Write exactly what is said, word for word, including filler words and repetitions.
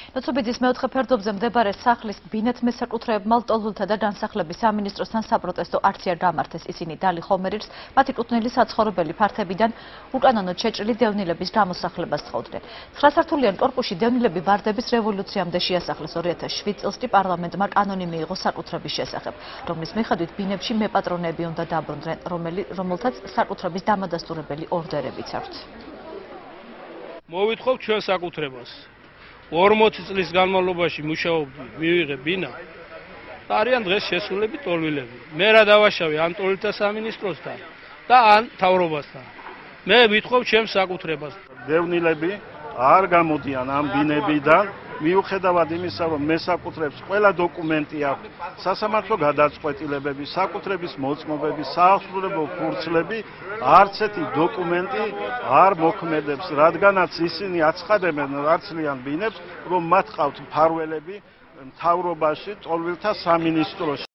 ნოცობიძის მეოთხე ფერდობზე მდებარე სახლის ბინეთ მესაკუთრეებმა ლტოლვილთა და განსახლების სამინისტროსთან საპროტესტო აქცია გამართეს. ისინი დალი ხომერირს მათი კუთვნილი საცხოვრებელი ფართებიდან უკანონოდ შეჭრილი დევნილების გამოსახლებას თხოვდნენ. ცხრასართულიან კორპუსში დევნილები ვარდების რევოლუციამდე შეასახლეს. ორი ათას შვიდ წელს კი პარლამენტმა კანონი მიიღო საკუთრების შესახებ, რომლის მიხედვით ბინებში მეპატრონეები უნდა დაბრუნდნენ, რომელთაც საკუთრების დამადასტურებელი ორდერებიც აქვთ. მოვითხოვთ ჩვენ საკუთრებას. ორმოცი წლის განმავლობაში მუშაობდი, მივიღე ბინა და არიან დღეს შესულები ტოლვილები. მე რა დავაშავე ამ ტოლვილთა სამინისტროსთან და ან მთავრობასთან. მე ვითხოვ ჩემს საკუთრებას. დევნილები არ გამოდიან ამ ბინებიდან, მიუხედავად იმისა, რომ მესაკუთრებს ყველა დოკუმენტი აქვს, სასამართლო გადაწყვეტილებები, საკუთრების მოწმობები, საახსრულებო ფურცლები, არც ერთი დოკუმენტი არ მოქმედებს, რადგანაც ისინი აცხადებენ, არცლიან ბინებს, რომ მათ ყავთ მფარველები მთავრობაში, ტოლვილთა სამინისტროში.